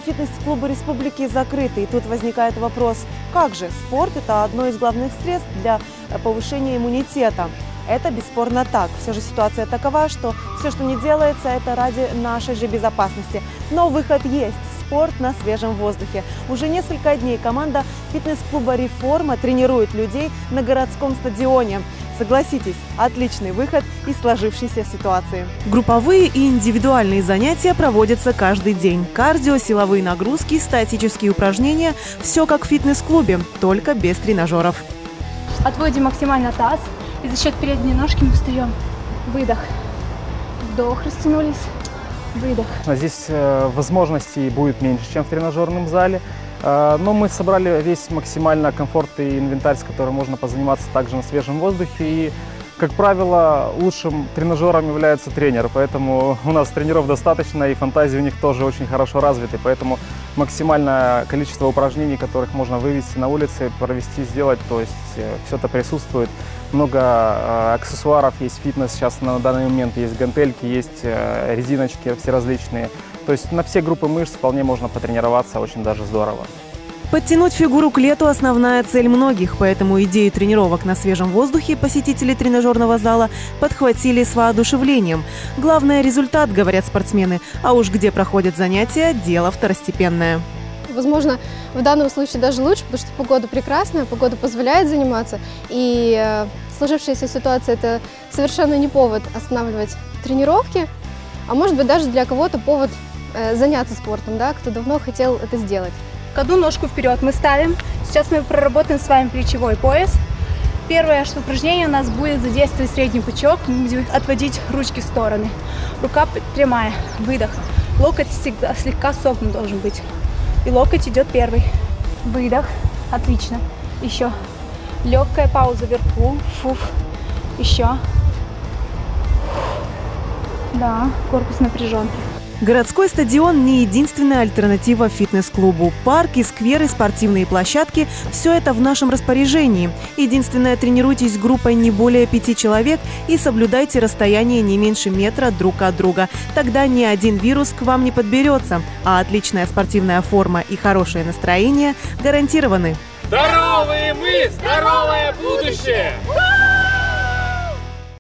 фитнес-клубы республики закрыты. И тут возникает вопрос, как же спорт – это одно из главных средств для повышения иммунитета. Это бесспорно так. Все же ситуация такова, что все, что не делается, это ради нашей же безопасности. Но выход есть. Спорт на свежем воздухе. Уже несколько дней команда фитнес-клуба «Реформа» тренирует людей на городском стадионе. Согласитесь, отличный выход из сложившейся ситуации. Групповые и индивидуальные занятия проводятся каждый день. Кардио, силовые нагрузки, статические упражнения – все как в фитнес-клубе, только без тренажеров. Отводим максимально таз. И за счет передней ножки мы встаем. Выдох. Вдох, растянулись. Выдох. Здесь возможностей будет меньше, чем в тренажерном зале. Но мы собрали весь максимально комфортный инвентарь, с которым можно позаниматься также на свежем воздухе. И, как правило, лучшим тренажером является тренер. Поэтому у нас тренеров достаточно, и фантазии у них тоже очень хорошо развиты. Поэтому максимальное количество упражнений, которых можно вывести на улице, провести, сделать, то есть все это присутствует. Много аксессуаров есть, фитнес сейчас на данный момент, есть гантельки, есть резиночки все различные. То есть на все группы мышц вполне можно потренироваться, очень даже здорово. Подтянуть фигуру к лету – основная цель многих, поэтому идею тренировок на свежем воздухе посетители тренажерного зала подхватили с воодушевлением. Главное – результат, говорят спортсмены, а уж где проходят занятия – дело второстепенное. Возможно, в данном случае даже лучше, потому что погода прекрасная, погода позволяет заниматься, и сложившаяся ситуация – это совершенно не повод останавливать тренировки, а может быть даже для кого-то повод заняться спортом, да, кто давно хотел это сделать. Одну ножку вперед мы ставим. Сейчас мы проработаем с вами плечевой пояс. Первое упражнение у нас будет задействовать средний пучок. Мы будем отводить ручки в стороны. Рука прямая. Выдох. Локоть всегда слегка согнут должен быть. И локоть идет первый. Выдох. Отлично. Еще. Легкая пауза вверху. Фуф. Еще. Да, корпус напряжен. Городской стадион не единственная альтернатива фитнес-клубу. Парки, скверы, спортивные площадки – все это в нашем распоряжении. Единственное, тренируйтесь группой не более 5 человек и соблюдайте расстояние не меньше метра друг от друга. Тогда ни один вирус к вам не подберется, а отличная спортивная форма и хорошее настроение гарантированы. Здоровые мы, здоровое будущее!